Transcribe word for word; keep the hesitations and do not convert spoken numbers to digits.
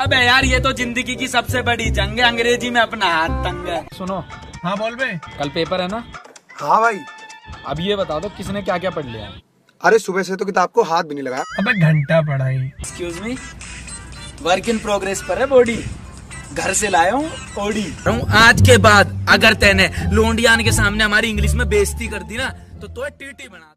अबे यार ये तो जिंदगी की सबसे बड़ी जंग है, अंग्रेजी में अपना हाथ तंग है। सुनो। हाँ बोल बे। कल पेपर है ना? हाँ भाई। अब ये बता दो किसने क्या क्या पढ़ लिया? अरे सुबह से तो किताब को हाथ भी नहीं लगाया। अबे घंटा पढ़ाई। Excuse me, work in progress पर है बॉडी, घर से लाया हूँ ओडी। आज के बाद अगर तैने लोंडियान के सामने हमारी इंग्लिश में बेइज्जती कर दी ना तो तो टीटी बना